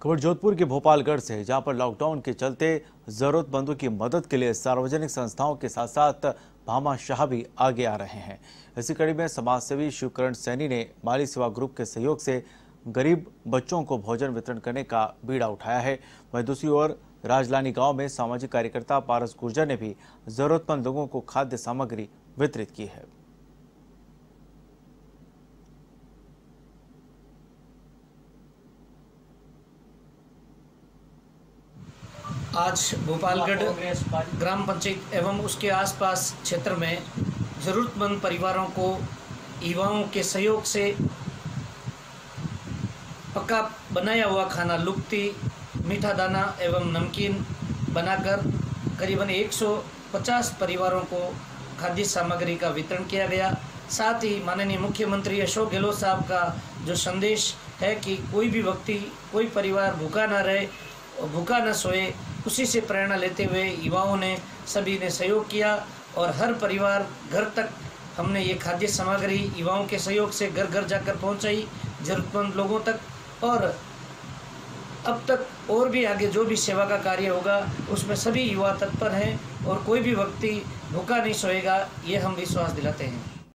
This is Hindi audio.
खबर जोधपुर के भोपालगढ़ से है, जहां पर लॉकडाउन के चलते जरूरतमंदों की मदद के लिए सार्वजनिक संस्थाओं के साथ साथ भामाशाह भी आगे आ रहे हैं। इसी कड़ी में समाजसेवी शिवकरण सैनी ने माली सेवा ग्रुप के सहयोग से गरीब बच्चों को भोजन वितरण करने का बीड़ा उठाया है। वहीं दूसरी ओर राजलानी गांव में सामाजिक कार्यकर्ता पारस गुर्जर ने भी जरूरतमंद लोगों को खाद्य सामग्री वितरित की है। आज भोपालगढ़ ग्राम पंचायत एवं उसके आसपास क्षेत्र में ज़रूरतमंद परिवारों को युवाओं के सहयोग से पका बनाया हुआ खाना लुप्ती, मीठा दाना एवं नमकीन बनाकर करीबन 150 परिवारों को खाद्य सामग्री का वितरण किया गया। साथ ही माननीय मुख्यमंत्री अशोक गहलोत साहब का जो संदेश है कि कोई भी व्यक्ति, कोई परिवार भूखा ना रहे और भूखा न सोए, उसी से प्रेरणा लेते हुए युवाओं ने सभी ने सहयोग किया और हर परिवार घर तक हमने ये खाद्य सामग्री युवाओं के सहयोग से घर घर जाकर पहुंचाई ज़रूरतमंद लोगों तक। और अब तक और भी आगे जो भी सेवा का कार्य होगा उसमें सभी युवा तत्पर हैं और कोई भी व्यक्ति भूखा नहीं सोएगा, ये हम विश्वास दिलाते हैं।